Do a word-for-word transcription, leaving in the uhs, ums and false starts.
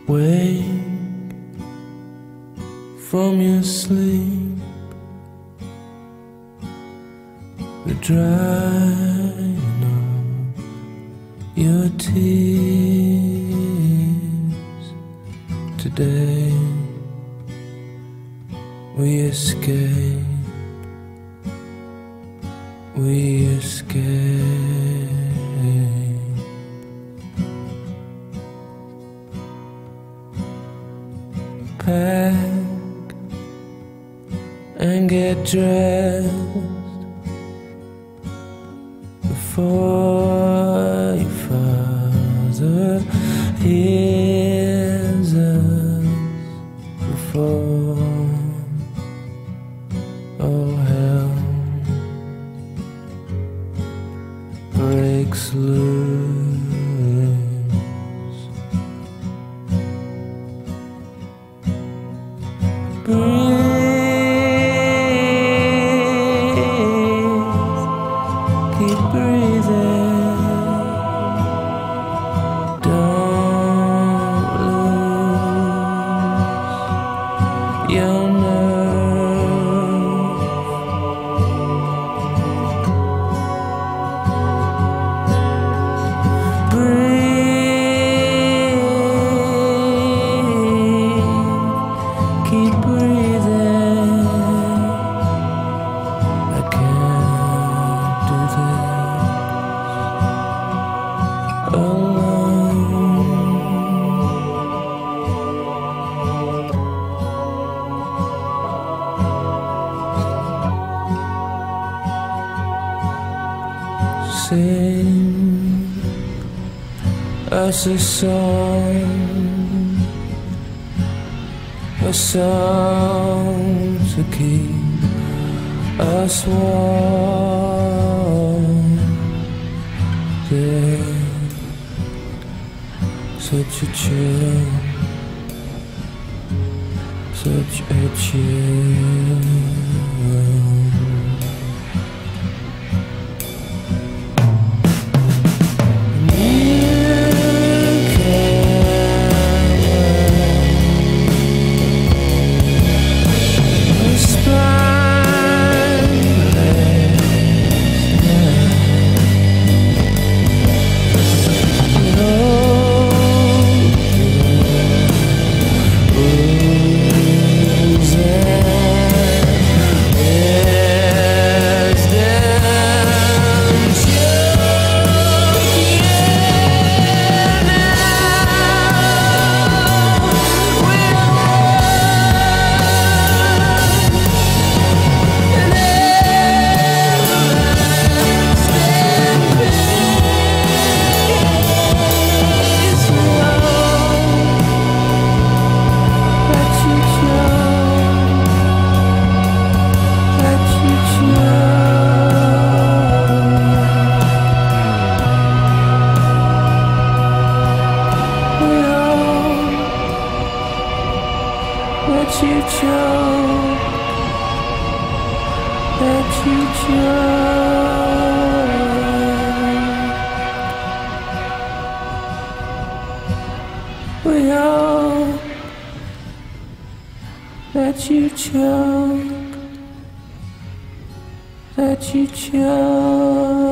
Wake from your sleep, the drying of your tears. Today we escape, we escape. Pack and get dressed before your father hears us, before all hell breaks loose. Keep breathing, don't lose your nerve. Breathe, keep breathing. I can't do this alone. Sing us a song, a song to keep us warm. There's such a chill, such a chill. Let you choke, let you choke. We all let you choke, let you choke.